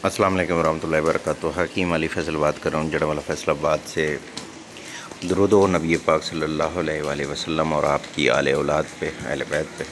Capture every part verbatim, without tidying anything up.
अस्सलाम वालेकुम रहमतुल्लाहि व बरकातुहू। हकीम अली फैसल बात कर रहा हूँ जड़वाला फैसलाबाद से। दुरूद व नबी पाक सल्लल्लाहु अलैहि वसल्लम और आपकी आले औलाद पे, अहले बैत पे,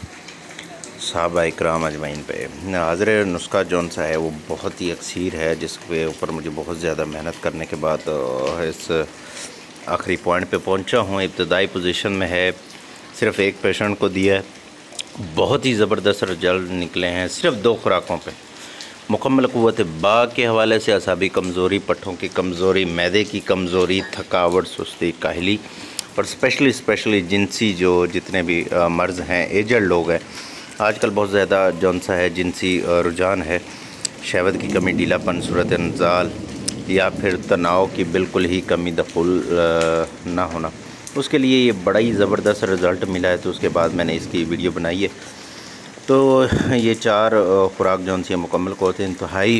सहाबा इकराम अजमईन पे। हाज़िर नुस्खा जौन सा है वो बहुत ही अक्सीर है, जिसके ऊपर मुझे बहुत ज़्यादा मेहनत करने के बाद इस आखिरी पॉइंट पे पहुंचा हूँ। इब्तदाई पोजीशन में है, सिर्फ़ एक पेशेंट को दिया है, बहुत ही ज़बरदस्त रिजल्ट निकले हैं सिर्फ दो खुराकों पे। मुकम्मल क़ुव्वत बा के हवाले से असाबी कमज़ोरी, पट्ठों की कमज़ोरी, मैदे की कमज़ोरी, थकावट, सुस्ती, काहली और स्पेशली स्पेशली जिनसी जो जितने भी मर्ज़ हैं, एजड लोग हैं, आजकल बहुत ज़्यादा जौन सा है जिनसी रुझान है, शहवत की कमी, ढीलापन, सूरत नज़ाल या फिर तनाव की बिल्कुल ही कमी दखुल ना होना, उसके लिए ये बड़ा ही ज़बरदस्त रिज़ल्ट मिला है। तो उसके बाद मैंने इसकी वीडियो बनाई है। तो ये चार खुराक जौन सी मुकम्मल को होते हैं, इंतहाई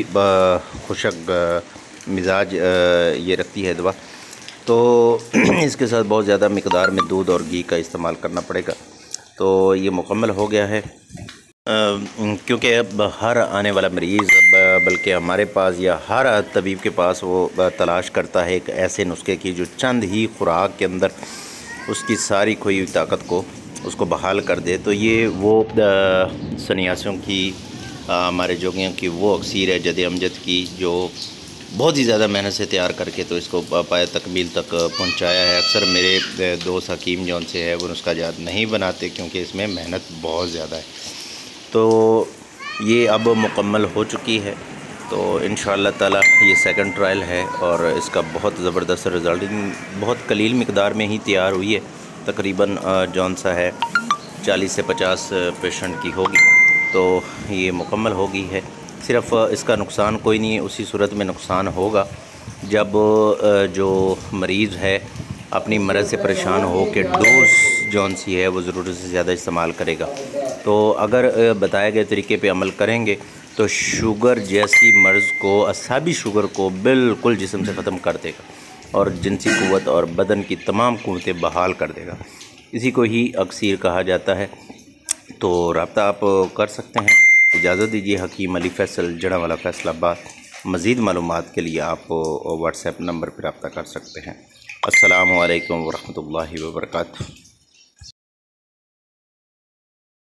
खुशक मिजाज ये रखती है दवा। तो इसके साथ बहुत ज़्यादा मिकदार में दूध और घी का इस्तेमाल करना पड़ेगा। तो ये मुकम्मल हो गया है, क्योंकि अब हर आने वाला मरीज़, बल्कि हमारे पास या हर तबीब के पास वो तलाश करता है एक ऐसे नुस्खे की जो चंद ही खुराक के अंदर उसकी सारी खोई हुई ताकत को उसको बहाल कर दे। तो ये वो सन्यासियों की, हमारे जोगियों की वो अक्सीर है जद अमजद की, जो बहुत ही ज़्यादा मेहनत से तैयार करके तो इसको पाए तकमील तक पहुंचाया है। अक्सर मेरे दोस्त हकीम जौन से है वो नुस्खा जात नहीं बनाते, क्योंकि इसमें मेहनत बहुत ज़्यादा है। तो ये अब मुकम्मल हो चुकी है। तो इंशाअल्लाह ताला ये सेकंड ट्रायल है और इसका बहुत ज़बरदस्त रिज़ल्ट बहुत कलील मिकदार में ही तैयार हुई है। तकरीबन जौन सा है चालीस से पचास पेशेंट की होगी, तो ये मुकम्मल हो गई है। सिर्फ़ इसका नुकसान कोई नहीं है, उसी सूरत में नुकसान होगा जब जो मरीज़ है अपनी मर्ज़ से परेशान हो के डोज जौन सी है वो ज़रूरत से ज़्यादा इस्तेमाल करेगा। तो अगर बताए गए तरीके पे अमल करेंगे तो शुगर जैसी मर्ज़ को, असाबी शुगर को बिल्कुल जिस्म से ख़त्म कर देगा और जिनसी क़ुव्वत और बदन की तमाम क़ुव्वतें बहाल कर देगा। इसी को ही अक्सीर कहा जाता है। तो रब्ता आप कर सकते हैं। इजाज़त दीजिए। हकीम अली फैसल, जड़वाला फैसलाबाद। मज़ीद मालूमात के लिए आप व्हाट्सएप नंबर पर रब्ता कर सकते हैं। अस्सलामु अलैकुम वरहमतुल्लाहि व बरकातुहू।